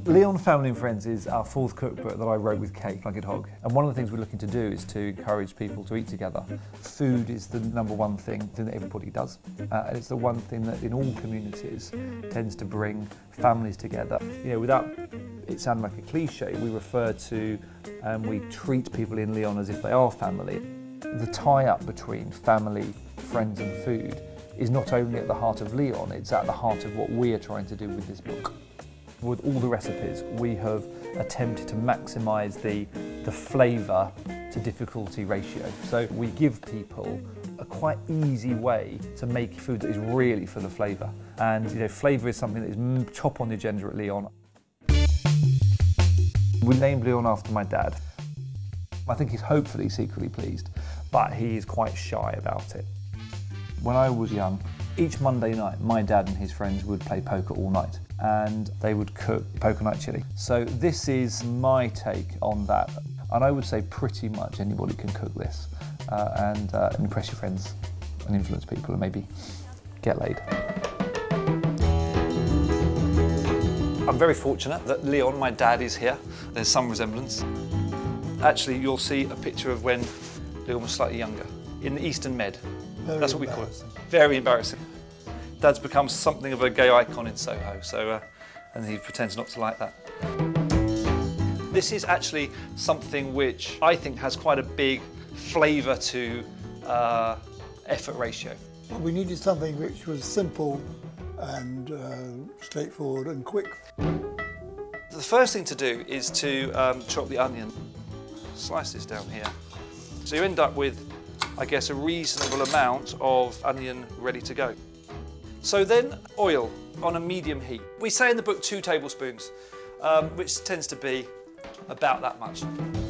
Leon Family and Friends is our fourth cookbook that I wrote with Kate Plugged Hog. And one of the things we're looking to do is to encourage people to eat together. Food is the number one thing that everybody does. And it's the one thing that in all communities tends to bring families together. You know, without it sounding like a cliche, we refer to and we treat people in Leon as if they are family. The tie-up between family, friends and food is not only at the heart of Leon, it's at the heart of what we are trying to do with this book. With all the recipes, we have attempted to maximise the flavour to difficulty ratio. So we give people a quite easy way to make food that is really full of flavour. And you know, flavour is something that is top on the agenda at Leon. We named Leon after my dad. I think he's hopefully secretly pleased, but he is quite shy about it. When I was young, each Monday night, my dad and his friends would play poker all night, and they would cook poker night chili. So this is my take on that, and I would say pretty much anybody can cook this and impress your friends and influence people and maybe get laid. I'm very fortunate that Leon, my dad, is here. There's some resemblance. Actually, you'll see a picture of when Leon was slightly younger, in the Eastern Med. That's what we call it. Very embarrassing. Dad's become something of a gay icon in Soho, and he pretends not to like that. This is actually something which I think has quite a big flavour to effort ratio. Well, we needed something which was simple and straightforward and quick. The first thing to do is to chop the onion. Slice this down here. So you end up with, I guess, a reasonable amount of onion ready to go. So then oil on a medium heat. We say in the book 2 tablespoons, which tends to be about that much.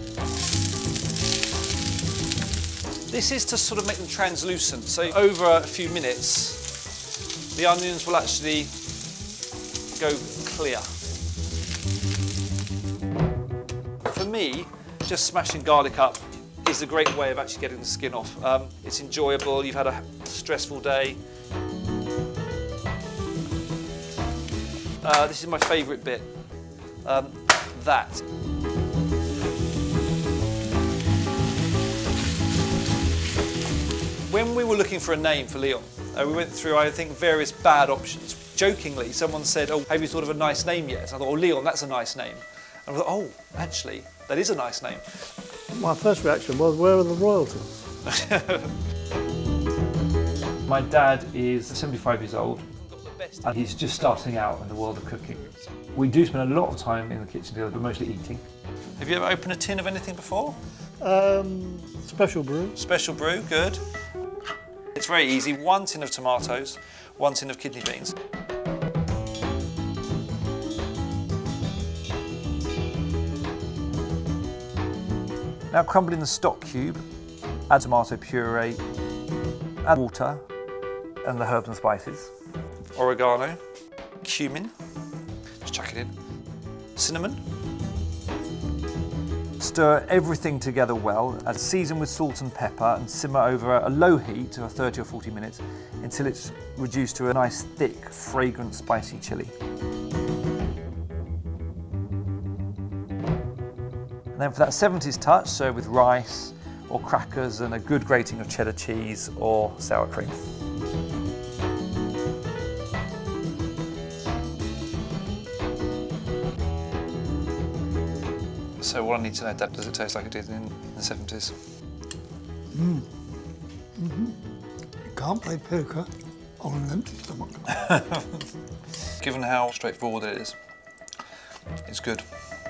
This is to sort of make them translucent, so over a few minutes the onions will actually go clear. For me, just smashing garlic up is a great way of actually getting the skin off. It's enjoyable, you've had a stressful day. This is my favourite bit, that. When we were looking for a name for Leon, we went through, I think, various bad options. Jokingly, someone said, "Oh, have you thought of a nice name yet?" And I thought, "Oh, Leon, that's a nice name." And I thought, "Oh, actually, that is a nice name." My first reaction was, where are the royalties? My dad is 75 years old and he's just starting out in the world of cooking. We do spend a lot of time in the kitchen together, but mostly eating. Have you ever opened a tin of anything before? Special brew. Special brew, good. It's very easy. 1 tin of tomatoes, 1 tin of kidney beans. Now crumble in the stock cube, add tomato puree, add water and the herbs and spices. Oregano, cumin, just chuck it in, cinnamon. Stir everything together well, and season with salt and pepper and simmer over a low heat for 30 or 40 minutes until it's reduced to a nice thick, fragrant, spicy chilli. And then for that 70s touch, serve with rice or crackers and a good grating of cheddar cheese or sour cream. So what I need to know, Dad, does it taste like it did in the 70s? You can't play poker on an empty stomach. Given how straightforward it is, it's good.